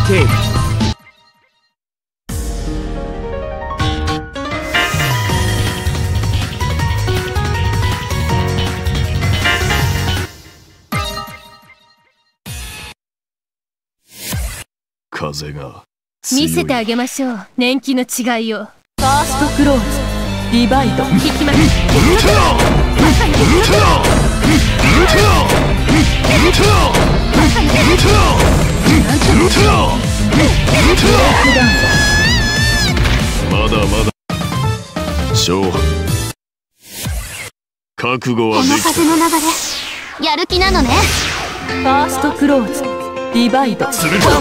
警部。 風が見せてあげましょう、年季の違いを。 ファーストクローズディバイド。 引きます。 まだまだ勝敗。覚悟はできた。 この風の流れ、やる気なのね。 ファーストクローズディバイド。 するか。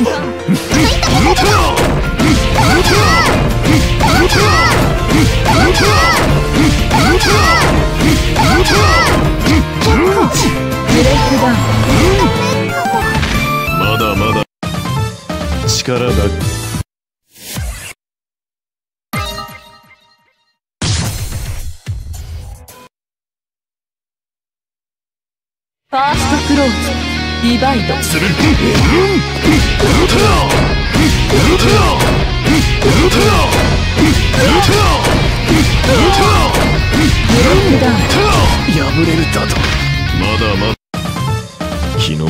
ブレイクダウン。 まだまだ力だ。 ファーストクローズディバイド。 する。 破れるだと。 まだまだ昨日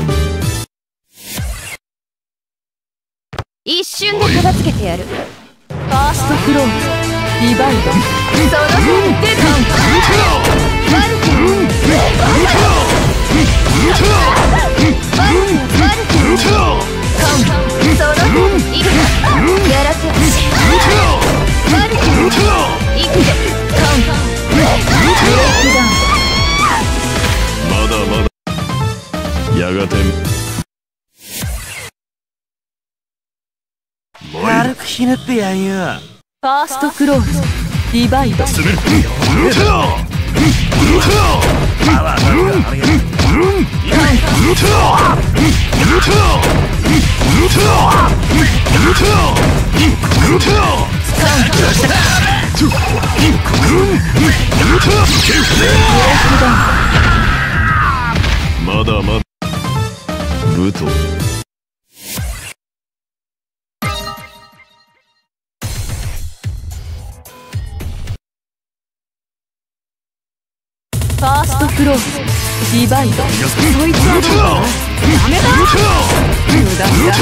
一瞬で片付けてやる。 ファーストクローズディバイド。 その辺でカウンター。悪くその辺いくぞ。やらせ悪くいくぞ。カウンター。 ブレイクダウン。 まだまだやがて軽くひねってやんよ。 ファーストクローズディバイド。 する。 パワーがあるよ。 まだまだ武闘。 ファーストクローズディバイド。 そいつはどうだ。ダメだ。無駄だ。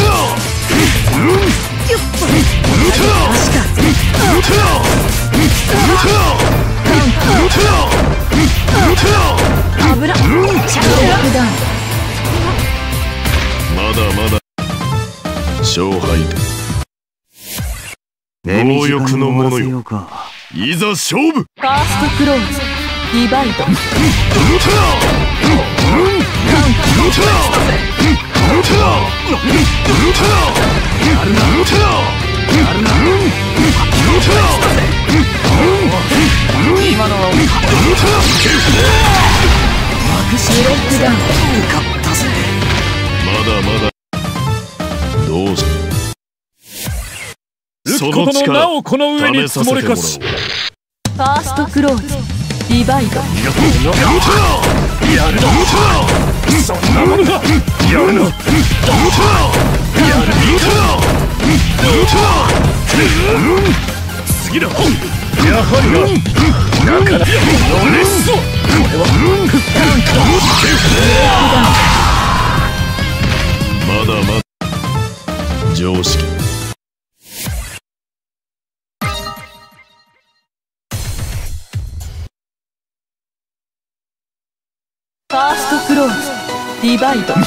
油。ブレイクダウン。 まだまだ勝敗だ。強欲の者よ、いざ勝負。 ファーストクローズディバイド。 今のはブレイクダウン。 勝ったぜ。 まだまだどうしそのことの力なおこの上に積試させてもらおう。 もれかし。 ファーストクローズディバイド。 やるな。そんなものがやるな。次だ。やはりな。だからノレッソ。これはまだまだ常識。 ファーストクローズディバイド。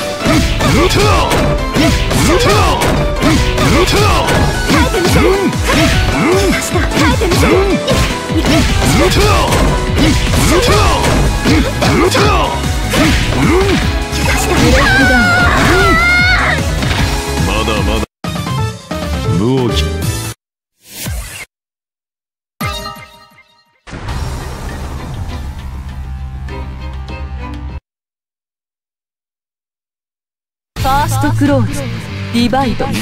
まだまだ武を切ファーストクローズディバイド。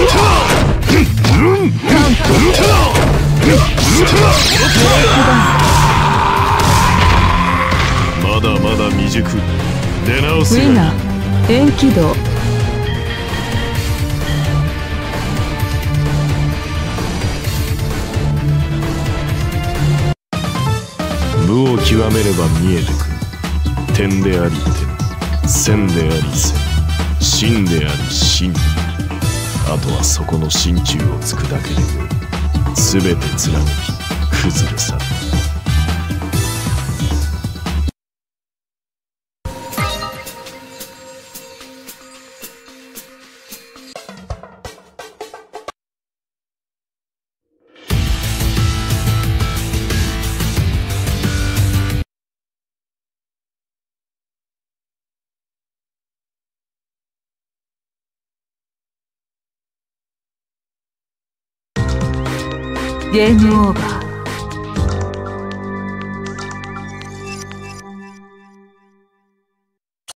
る。 未熟出直ウすィナー円起動。 武を極めれば見えてくる。点であり点、線であり線、真であり真。あとはそこの心中をつくだけでよい。全て貫き崩れ去る。 ゲームオーバー。